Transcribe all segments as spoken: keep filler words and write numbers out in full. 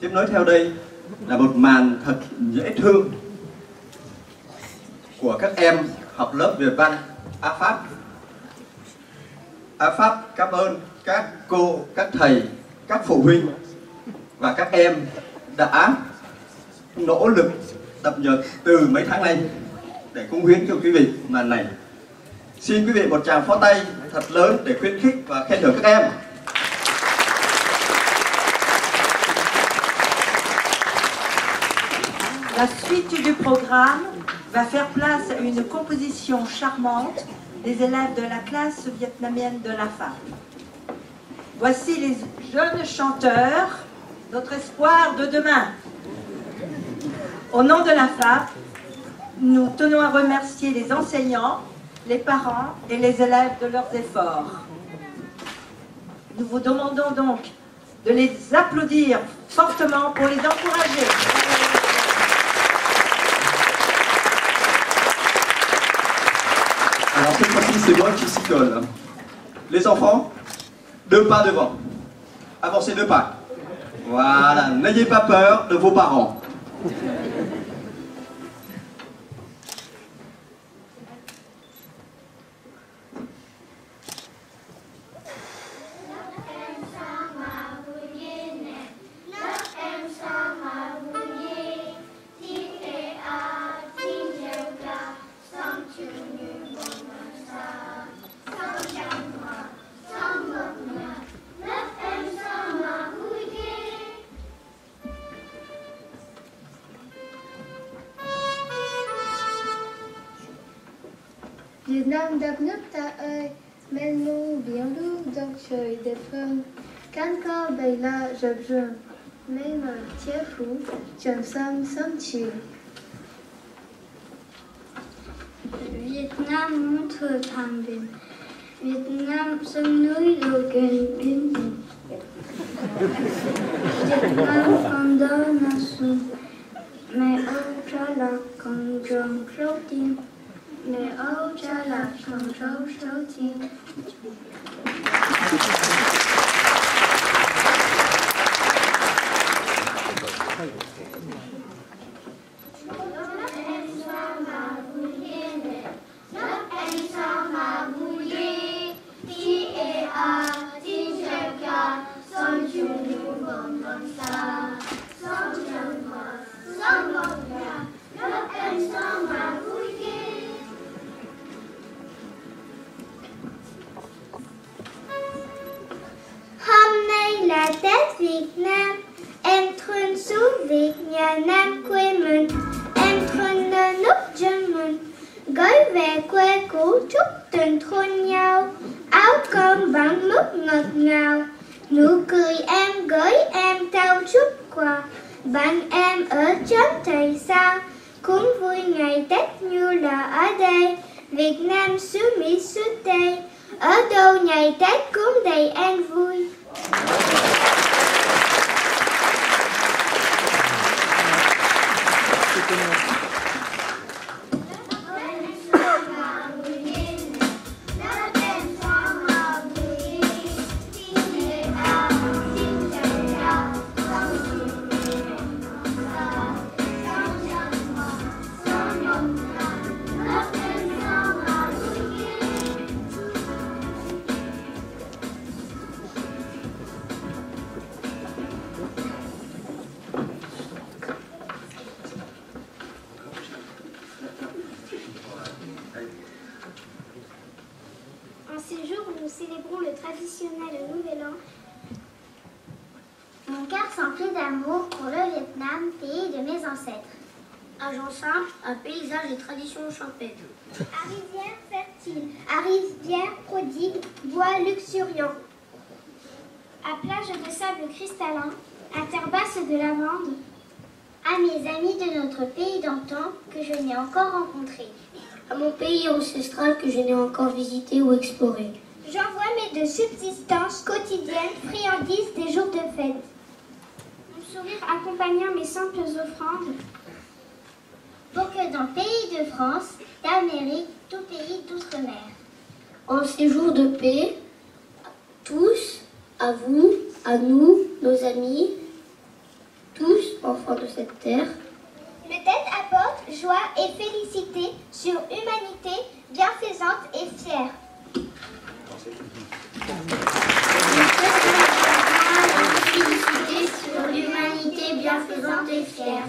Tiếp nối theo đây là một màn thật dễ thương của các em học lớp Việt văn A Pháp. A Pháp cảm ơn các cô, các thầy, các phụ huynh và các em đã nỗ lực tập nhật từ mấy tháng nay để cống hiến cho quý vị màn này. Xin quý vị một tràng pháo tay thật lớn để khuyến khích và khen thưởng các em. La suite du programme va faire place à une composition charmante des élèves de la classe vietnamienne de la F A P. Voici les jeunes chanteurs, notre espoir de demain. Au nom de la F A P, nous tenons à remercier les enseignants, les parents et les élèves de leurs efforts. Nous vous demandons donc de les applaudir fortement pour les encourager. Alors cette fois-ci, c'est moi qui s'y colle. Les enfants, deux pas devant. Avancez deux pas. Voilà, n'ayez pas peur de vos parents. Việt Nam đất nước ta ơi, mênh mông biển lưu dòng trời đẹp phương, cán cao bầy la rập rừng, mây mờ che phủ, trần sam sớm chiều. Việt Nam montre thăng bình, Việt Nam sông núi đồi kênh biển rừng. Việt Nam con đó là xuân, mẹ âu cho là con rồng râu tiên. Mẹ âu cha là con râu râu tiên. Hôm nay là Tết Việt Nam, em thương xuống Việt nhà Nam quê mình. Em thương nơi nước dân mình, gửi về quê cũ chúc tình thương nhau. Áo cơm bằng mứt ngọt ngào, nụ cười em gửi em trao chút quà. Bạn em ở chốn trời xa, cũng vui ngày Tết như là ở đây. Việt Nam xứ Mỹ xứ Tây, ở đâu ngày Tết cũng đầy an vui. En ces jours où nous célébrons le traditionnel Nouvel An, mon cœur s'emplit d'amour pour le Vietnam, pays de mes ancêtres. Argent simple, un paysage et traditions champêtres. À rivière fertile, à rivière prodigue, bois luxuriant. À plage de sable cristallin, à terre basse de lavande. À mes amis de notre pays d'antan que je n'ai encore rencontrés. À mon pays ancestral que je n'ai encore visité ou exploré. J'envoie mes de subsistance quotidienne, friandises des jours de fête. Mon sourire accompagnant mes simples offrandes. Pour que dans le pays de France, d'Amérique, tout pays d'outre-mer. En séjour de paix, tous, à vous, à nous, nos amis, enfants de cette terre. Le tête apporte joie et félicité sur humanité bienfaisante et fière. Le tête apporte joie et félicité sur l'humanité bienfaisante et fière.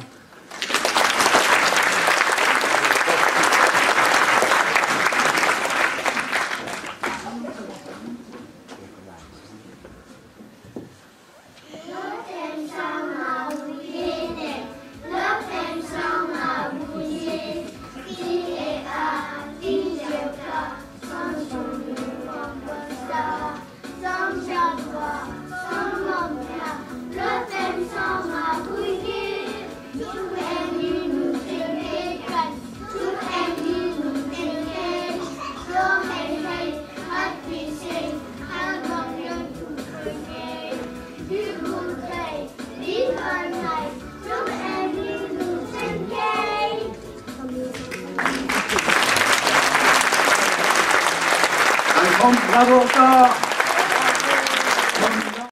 Bravo encore.